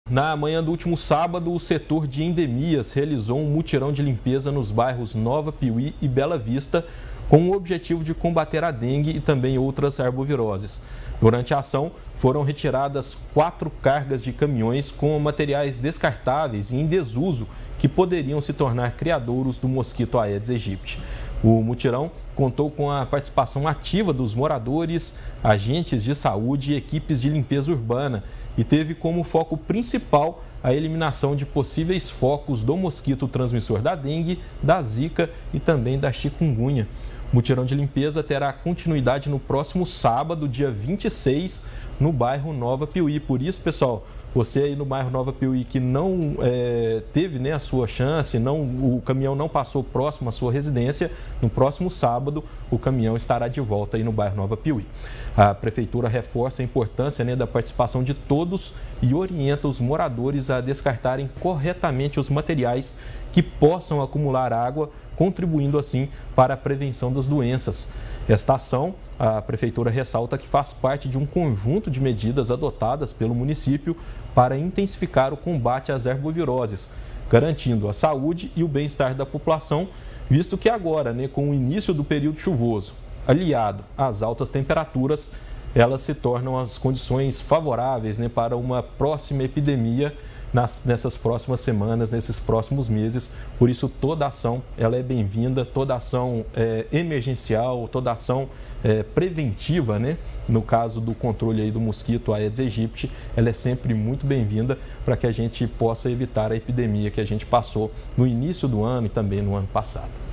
Na manhã do último sábado, o setor de endemias realizou um mutirão de limpeza nos bairros Nova Piuí e Bela Vista, com o objetivo de combater a dengue e também outras arboviroses. Durante a ação, foram retiradas 4 cargas de caminhões com materiais descartáveis e em desuso que poderiam se tornar criadouros do mosquito Aedes aegypti. O mutirão contou com a participação ativa dos moradores, agentes de saúde e equipes de limpeza urbana e teve como foco principal a eliminação de possíveis focos do mosquito transmissor da dengue, da zika e também da chikungunya. O mutirão de limpeza terá continuidade no próximo sábado, dia 26, no bairro Nova Piuí. Por isso, pessoal, você aí no bairro Nova Piuí que não teve a sua chance, o caminhão não passou próximo à sua residência, no próximo sábado o caminhão estará de volta aí no bairro Nova Piuí. A Prefeitura reforça a importância da participação de todos e orienta os moradores a descartarem corretamente os materiais que possam acumular água, contribuindo assim para a prevenção das doenças. Esta ação, a Prefeitura ressalta que faz parte de um conjunto de medidas adotadas pelo município para intensificar o combate às arboviroses, garantindo a saúde e o bem-estar da população, visto que agora, com o início do período chuvoso, aliado às altas temperaturas, elas se tornam as condições favoráveis para uma próxima epidemia nessas próximas semanas, nesses próximos meses. Por isso, toda ação ela é bem-vinda, toda ação emergencial, toda ação preventiva, no caso do controle aí do mosquito Aedes aegypti, ela é sempre muito bem-vinda para que a gente possa evitar a epidemia que a gente passou no início do ano e também no ano passado.